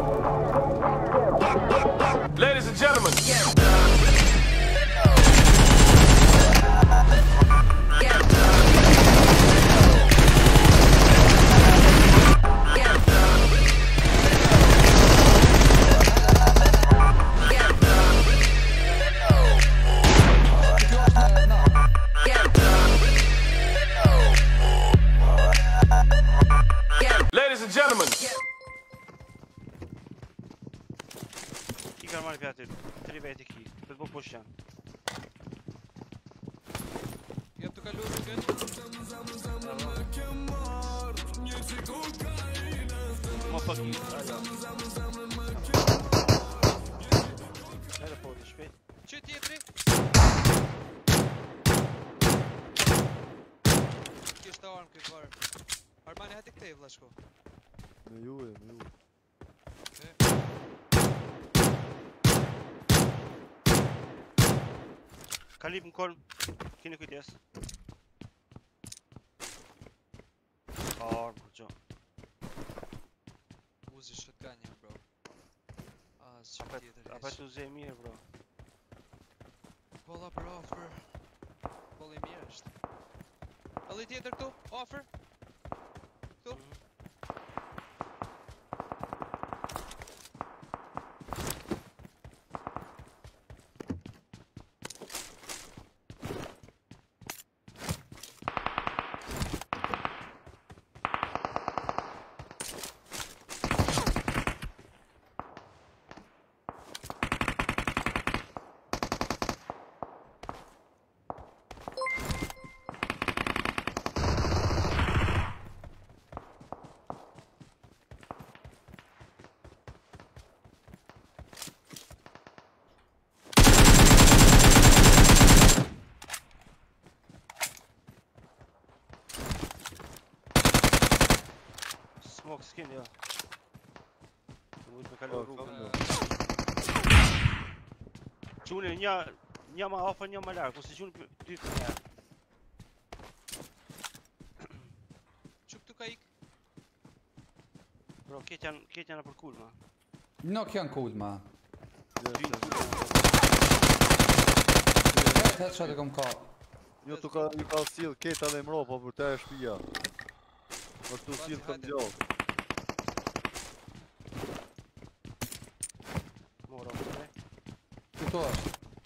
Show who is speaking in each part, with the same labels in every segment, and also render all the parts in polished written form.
Speaker 1: Ladies and gentlemen. Ladies and gentlemen.
Speaker 2: Kikar marrë pjatë të riveti ki, për të po push janë.
Speaker 3: Jep të kalu rrugën.
Speaker 2: Mo pak ki, ajo. Edhe po të shpejt.
Speaker 3: Që tjetri? Kishtë armë këtë varë. Armani hati këtej vlashko.
Speaker 4: Me ju.
Speaker 2: Kalib në kolm, kini kujtjes. Ka armë, kur gjo.
Speaker 3: Uzi shotgun jam, bro. Që tjetër
Speaker 2: Ape të uzi e mirë, bro.
Speaker 3: Bolla për offer. Bolla i mirë është. Edhe tjetër këtu, offer. Këtu.
Speaker 2: Smoke skin, jo. Të mujtë me kalu rrugën. Quni, një ma ofër, një ma larë, ku si quni dy të njerë.
Speaker 3: Që këtu ka ik?
Speaker 2: Bro, ketë janë për kull, ma.
Speaker 5: Nuk janë cool, ma. Headshot e kom kap.
Speaker 4: Jo tu ka sill keta dhe mro, po për te e shpia. Por tu sill të mgjohë.
Speaker 2: Moro, përre.
Speaker 5: Këtu është.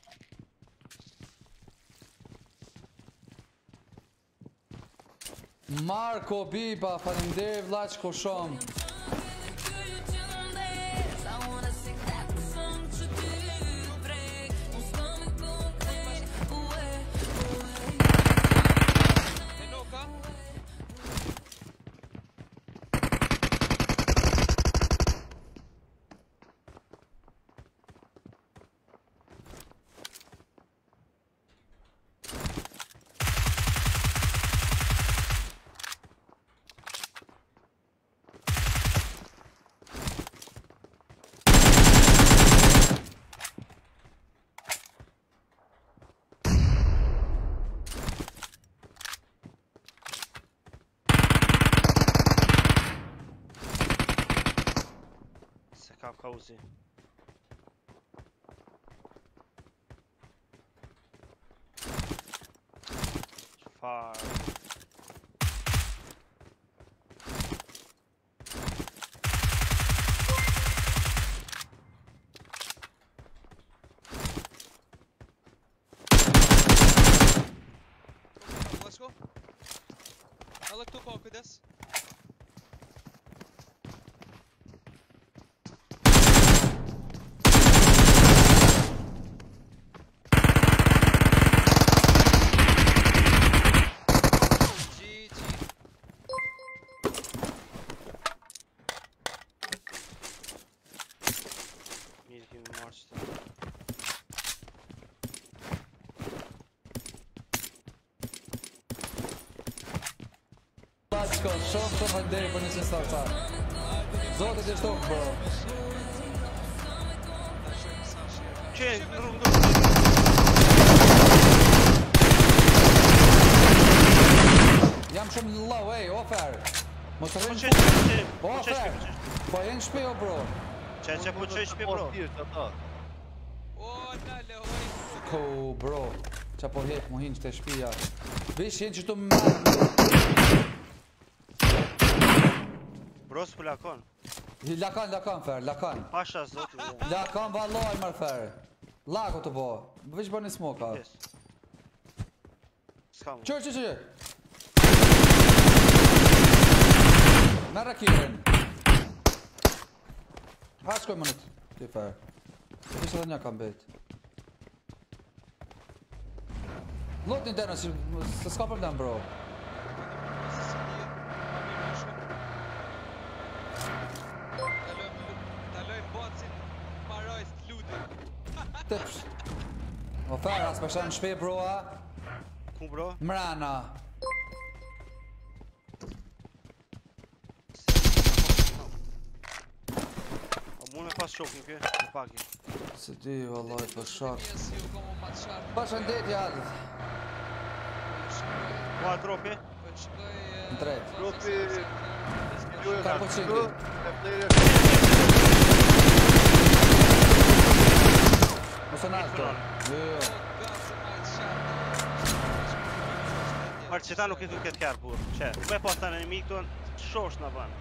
Speaker 5: Marko Biba, faleminderit vllaqko shumë.
Speaker 3: E noka?
Speaker 2: Se kam ka uzi. Qfar.
Speaker 3: Vlashko? Edhe këtu ka kujdes.
Speaker 2: Mirë kemi marrë qëtë.
Speaker 5: Vllaqko, shumë faleminderit për 20 startar. Zotit e shtok, bro.
Speaker 2: Që, në rrugë.
Speaker 5: Jam shumë low, ej, offer. Mos
Speaker 2: Po
Speaker 5: rrin.
Speaker 2: qesh,
Speaker 5: Offer. Po jenë shpi, o bro.
Speaker 2: Që po qëj shpi bro.
Speaker 3: O, nale, oj.
Speaker 5: Ko, bro. Qa po hek mu hinë që të shpia. Vish jenë që të më...
Speaker 2: Bro s'pu lakon.
Speaker 5: Lakan, fer, lakan.
Speaker 2: Pasha zotu.
Speaker 5: Lakan valoj, mar fer. Lako të bo. Vish bërë një smoka.
Speaker 2: S'ka mu.
Speaker 5: Qër. Merra kirin. Ha shkoj më nëtë. Ti fer. Vish edhe një kam bet. Lot një dena që s'ka problem bro.
Speaker 3: Taloj bocin, maroj s'lutin.
Speaker 5: Tëpsh. O fer, as përshan shpe broa.
Speaker 2: Ku bro?
Speaker 5: Mrana.
Speaker 2: O mu me pas shokin kë, në paki.
Speaker 5: Se di, vallaj, për shak.
Speaker 3: Si u komo ma të shartë.
Speaker 5: Përshëndet, jadë.
Speaker 2: Ku a tropi?
Speaker 3: Po shkoj...
Speaker 5: Në drejt.
Speaker 4: Tropi...
Speaker 5: Ka po qindi. Mosë në alto. Jo.
Speaker 2: Marë që ta nuk i tu këtë kjarë burë. Që, me pas të në një mikë të shosh në banë.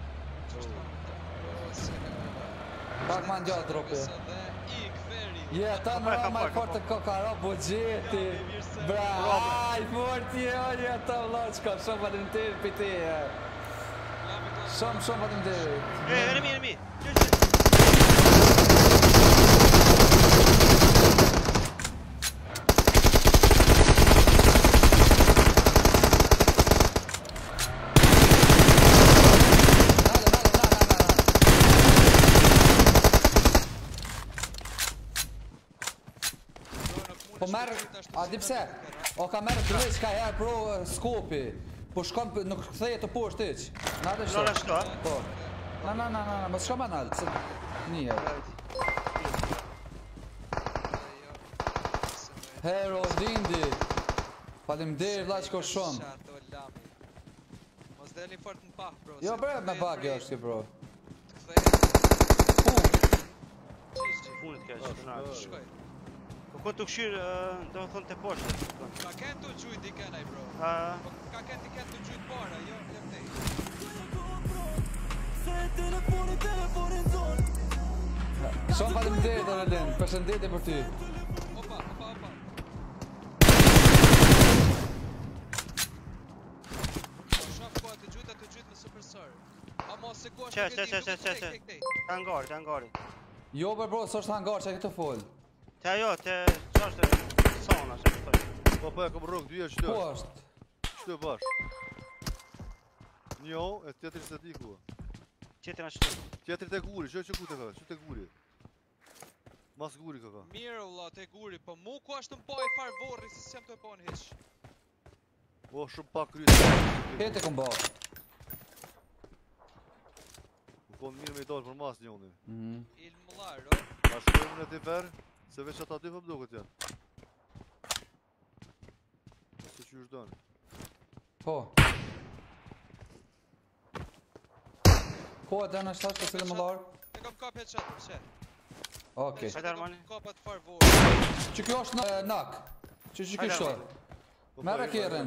Speaker 5: Pak ma ndjatë tropi. Je, ta në rama i fort të kokara, po gjeti. Bra, aj, fort je, ta vlaqka, shumë fatim të piti. Shumë fatim të.
Speaker 2: Enemi.
Speaker 5: Po merë, a di pse? O ka merë të veç ka herë pro skopi. Po shkon, nuk këtheje të poshtë iq. Na dhe shto.
Speaker 2: Nona shto, a?
Speaker 5: Po. Na, mos shko ma nalë, se... Nije. Hero, dindi. Falimderit, vlaqko shumë.
Speaker 3: Mos deli fort në pah, bro.
Speaker 5: Jo, bre, me bagi është ki, bro.
Speaker 3: Të kthej.
Speaker 2: Punit ka që të nërë.
Speaker 3: Shkoj.
Speaker 2: Po ku të këshirë, do më thonë të poshtë.
Speaker 3: Ka kënë të gjujt i kënaj, bro.
Speaker 2: Ha,
Speaker 3: Po ka kënë të gjujt para, jo, lem tej.
Speaker 5: Shumë falimderit, Aurelin. Përshëndetje për ty.
Speaker 3: Opa. Shaf po të gjujt me superstar. A mos se kuash
Speaker 2: Që. Të angari.
Speaker 5: Jo, bro, së është hangar që e këtë fol.
Speaker 2: Të ajo, të qashtë sona, që të toj.
Speaker 4: Po, e kom rrugë, dyja qëtë.
Speaker 5: Ku është?
Speaker 4: Qëtë bash. Njo, e tjetëri se ti ku.
Speaker 2: Qetëra qëtë.
Speaker 4: Tjetëri te guri, që ku te ka, që te guri. Mas guri ka ka.
Speaker 3: Mirë valla, te guri, po mu ku ashtë më po e farë vorri, si s'jam të e po në hiq.
Speaker 4: O, shumë pak kryet.
Speaker 5: Hete kom ba.
Speaker 4: Më konë mirë me i dalë për mas njoni.
Speaker 3: Il mëllar, o?
Speaker 4: A shkojmë në ti ferë, se veç ata dy pëmdo këtë janë. Se që është dënë.
Speaker 5: Po. Ko e dena shtash të cilë më larë?
Speaker 3: E kam kap headshot, që?
Speaker 5: Okej.
Speaker 2: Hajde, Armani.
Speaker 3: Kapat farë vorri.
Speaker 5: Që kjo është nak. Që kjo është. Mere kjerën.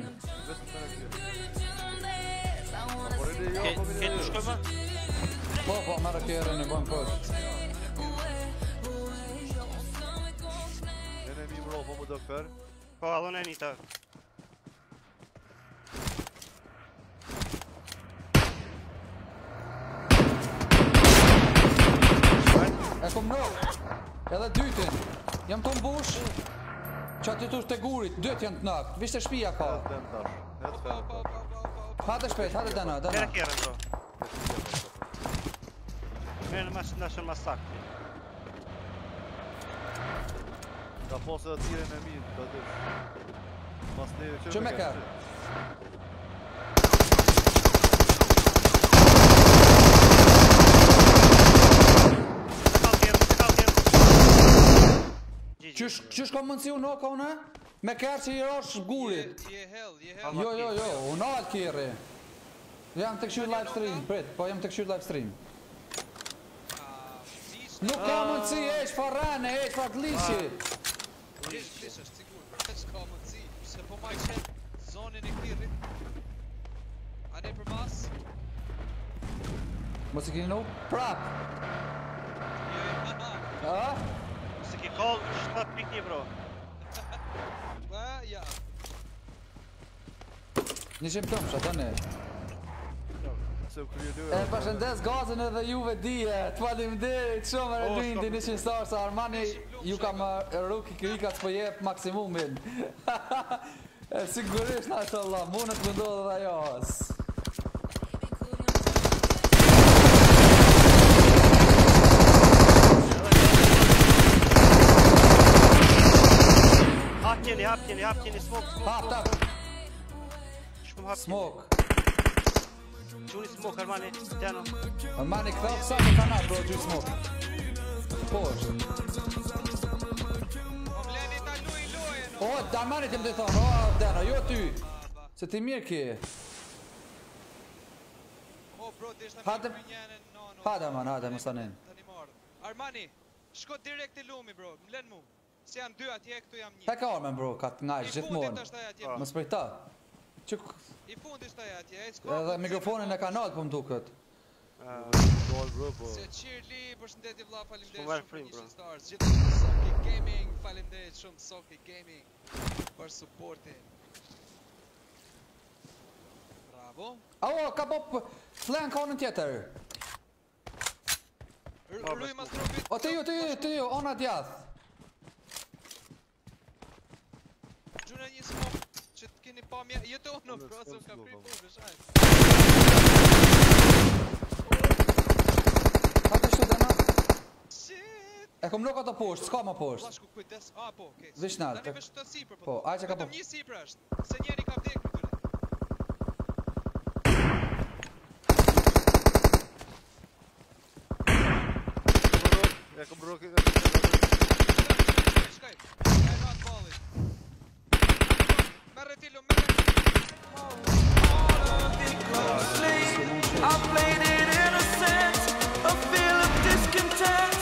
Speaker 2: Këtë shkoj ma?
Speaker 5: Po, mere kjerën i bën kështë.
Speaker 4: Nene mi më ro, po më do ferë.
Speaker 2: Po, allon e një të.
Speaker 5: E kom ro. Edhe dytin. Jam të mbush. Që aty të të gurit, dyt janë të nakt. Vishte shpia ka.
Speaker 4: Hetë dëmë tash. Hetë ferë tash.
Speaker 5: Hate shpejt, hate dena.
Speaker 2: Mere kjerën, bro. Mere në nashën mas sakti.
Speaker 4: Ka posë dhe tire në minë, të atysh. Mas neve
Speaker 5: Që me kërë? Qysh ka mundësi unë ka une? Me kërë që i rosh gurit.
Speaker 3: Je hell.
Speaker 5: Jo, unë alë kjerë. Jam të këshyrë live stream, prit, po jam të këshyrë live stream.
Speaker 3: Dish
Speaker 5: Nuk ka mundësi, eq farrane, eq farglishi.
Speaker 3: Glitch është sigur. S'ka mundësi. Se po ma i qenë zonin e klirrit. Ane për mas.
Speaker 5: Mos i kini nu? Prap. A?
Speaker 2: Se ki call 7.1 bro.
Speaker 3: Ja.
Speaker 5: Një qim këmë që atëne.
Speaker 4: Se u krye dy.
Speaker 5: E përshëndes gazën edhe juve dije. Të faleminderit shumë e Lindi 100 star se Armani ju kam ruki krikat s'po jep maksimumin. Sigurisht na të Allah, mundet më ndodhe dhe ajo.
Speaker 2: Hap kjeni, smoke.
Speaker 5: Hap, tap.
Speaker 2: Shkum hap.
Speaker 5: Smoke.
Speaker 2: Quni smoke, Armani, Deno.
Speaker 5: Armani këthop sa më kanat, bro, gjy smoke. Po është.
Speaker 3: Mleni ta luj lojen.
Speaker 5: O, Armani ti më të thonë, o, Deno, jo ty. Se ti mirë ki.
Speaker 3: O bro, deshta
Speaker 5: Hade-
Speaker 3: me njënën nono.
Speaker 5: Hade, man, hade, më stanin.
Speaker 3: Tani marrë. Armani, shko direkt e lumi bro, mlen mu. Se jam 2 atje, këtu jam 1.
Speaker 5: He ka ormen, bro, ka të ngajsh
Speaker 3: I fundit
Speaker 5: gjithmonë.
Speaker 3: është aja atje.
Speaker 5: Më sprejta. Quk,
Speaker 3: I fundit është aja atje,
Speaker 5: edhe mikrofonin e kanal po më duket.
Speaker 4: Gol bro po.
Speaker 3: Se Qirli, përshëndetje vlla, faleminderit
Speaker 2: Shumë
Speaker 3: shumë për
Speaker 2: free, bro.
Speaker 3: 100 stars. Gjithë Soki Gaming, faleminderit shumë Soki Gaming për supportin. Bravo.
Speaker 5: Ao, ka po flank konën tjetër.
Speaker 3: Rruj mas trupit.
Speaker 5: O, të ju, ona djath.
Speaker 3: Gjuna një smoke që të keni pa mje, jetono bro, se ka prit po vëshajt.
Speaker 5: Hajde shtu Deno.
Speaker 3: Shit!
Speaker 5: E kom nuk ato poshtë, s'ka ma poshtë.
Speaker 3: Vllashku kujdes. Ah po, okay.
Speaker 5: Vish nalt,
Speaker 3: Tani vesh të sipër
Speaker 5: Po, aj që ka po.
Speaker 3: Vetëm një sipër është. Se njeri ka vdekur këtyre.
Speaker 4: Ja kom bro.
Speaker 3: Shkaj. E rat balli. Merre tilo, merre.
Speaker 6: I played it innocent, a feel of discontent.